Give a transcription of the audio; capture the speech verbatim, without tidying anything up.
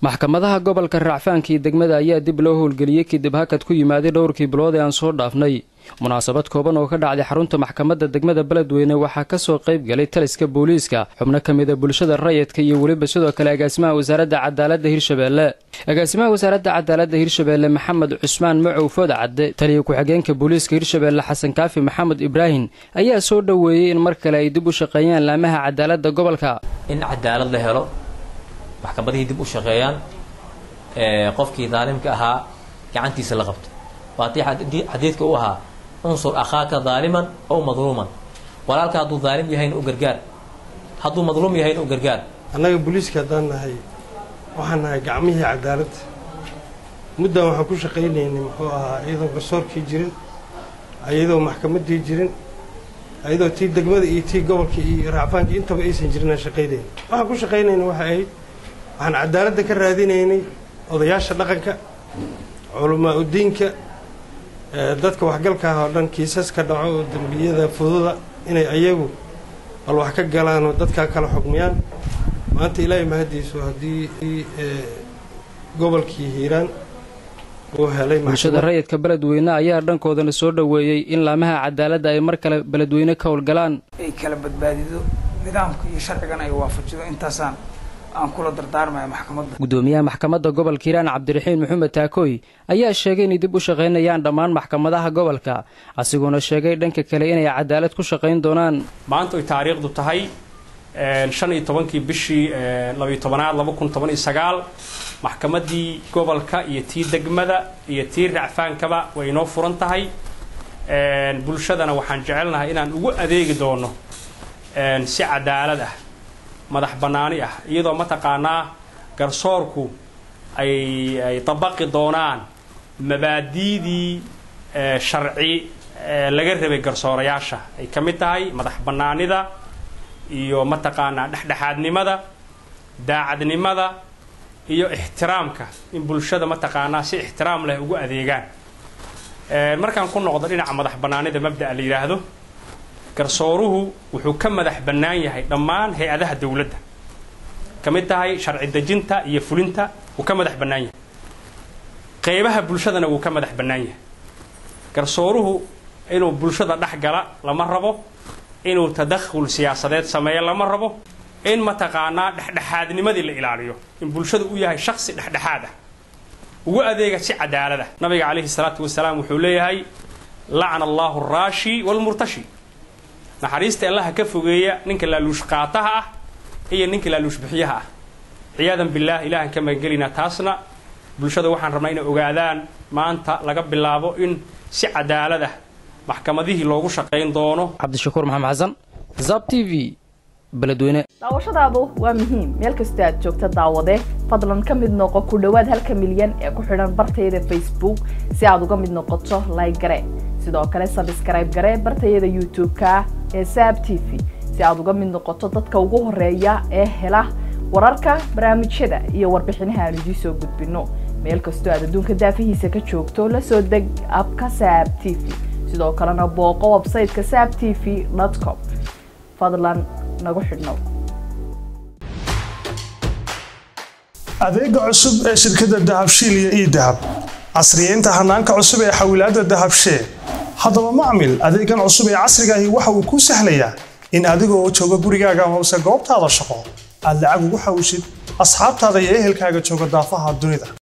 maxkamadaha gobolka Raacfaanka iyo degmada ayaa dib loo howlgeliyay kadib hakad ku yimaaday dhowrkii bilood ee aan soo dhaafnay munaasabad kooban oo ka dhacday xarunta maxkamadda degmada Beledweyne waxaa ka soo qayb galay taliska booliiska xubno kamid ah bulshada rayidka iyo waliba sidoo kale agaasimaha wasaaradda cadaaladda Hirshabeelle agaasimaha wasaaradda cadaaladda Hirshabeelle Maxamed Cusmaan Macow Foodacade taliye ku-xigeenka booliiska Hirshabeelle Xasan Kaafi Maxamed Ibrahim ayaa soo dhaweeyay in mar kale ay dib u shaqeeyaan laamaha cadaaladda gobolka in cadaalad la helo maxkamadihii dib u shaqeeyaan ee qofkii daalimka ahaa gacantiisa la qabto waatii xadiidka uu ahaa unsur akhaaka daaliman aw madluuman walaalka hadduu daalim yahay u gargaar hadduu madluum yahay u gargaar annaga booliiska hadaan nahay waxaan nahay gacmihii cadaaladda muddan waxaan ku shaqaynaynay muxuu ahaa iyadoo garsoorkii jirin iyadoo maxkamaddii jirin iyadoo tii degmada iyo tii gobolka iyo Raacfaanka intaba aysan jirin shaqaynayna waxaan ku shaqaynaynay waxa ay waxaan cadaaladda ka raadinaynay odayaasha dhaqanka culumaa u diinka dadka waxgalka ah oo dhan kiisaska dhaco oo dambiyada fududa inay ayagu bal wax ka galaan oo dadka kala xukmiyaan maanta ilaahay mahadiisu hadii gobolkii Hiiraan oo helay bulshada rayidka Beledweyne ayaa dhankooda soo dhaweeyay in laamaha cadaaladda ay mar kale Beledweyne ka howlgalaan ay kala badbaadido nidaamka iyo sharcigan ay waafajido intaasaan aan kula dardaarmay maxkamadda gudoomiyaha maxkamadda gobolka Hiiraan Cabdiraxiin Maxamed Taakoy ayaa sheegay in dib u shaqeynayaan dhammaan maxkamadaha gobolka asiguna sheegay dhanka kale inay cadaalad ku shaqeyn doonaan maanta ay taariikhdu tahay shan iyo tobankii bishii laba iyo tobanaad laba kun toban iyo sagaal maxkamadii gobolka iyo tii degmada iyo tii Raacfaankaba way noo furan tahay bulshadana waxaan jecelnahay inaan ugu adeegi doono si cadaalad ah madax banaani ah iyadoo ma taqaanaa garsoorku ay ay tabaqi doonaan mabaadiidii sharci laga rabay garsoorayaasha ay kamid tahay madax banaanida iyo ma taqaanaa dhexdhexaadnimada daacadnimada iyo ixtiraamka in bulshada ma taqaanaa si ixtiraam leh ugu adeegaan markaan ku noqdo dhinaca madax banaanida mabda la yiraahdo garsooruhu wuxuu ka madax banaan yahay dhammaan hay'adaha dawladda kamid tahay sharci dejinta iyo fulinta uu ka madax banaan yahay qaybaha bulshadana uu ka madax banaan yahay garsooruhu inuu bulshada dhex gala lama rabo inuu tadakhul siyaasadeed sameeyo lama rabo in ma taqaanaa dhexdhexaadnimadii la ilaaliyo in bulshadu uu yahay shakhsi dhexdhexaad ah ugu adeega si cadaalad ah nabiga kaleey salaatu wasalaam wuxuu leeyahay la'ana Allahu ar-rashi wal murtashi naxariista Allah ka fogeeya ninka la luush qaataha ah iyo ninka la luush bixiyaha ah ciyaadan billah ilaahan ka magangelina taasna bulshada waxaan rabnaa inay ogaadaan maanta laga bilaabo in si cadaalad ah maxkamadihii loogu shaqeyn doono Cabdishakuur Maxamed Xasan Zab T V Beledweyne daawashadaadu waa muhiim meel kasta aad joogta daawade fadlan ka mid noqo ku dhawaad halka milyan ee ku xidhan bartayda Facebook si aad uga mid noqoto like gare sidoo kale subscribe gare bartayda YouTube-ka ee Zab T V si aad uga mid noqoto dadka ugu horeeya ee hela wararka barnaamijyada iyo warbixinaha aan idin soo gudbino meel kasta aad adduunka daafihiisa ka joogto la soo deg abka Zab T V sidoo kalena booqo website-ka zab t v dot com fadlan nagu xidhnow adeega cusub ee shirkadda Dahabshiil iyo Idahab casriyeynta hanaanka cusub ee xawilaadda Dahabshiil haddaba macmil adeegan cusub ee casriga ah waxa uu ku sahlayaa in adiga oo jooga gurigaaga ama goobtaada shaqo aad lacag ugu xawishid asxaabtaada iyo ehelkaaga jooga daafaha dunida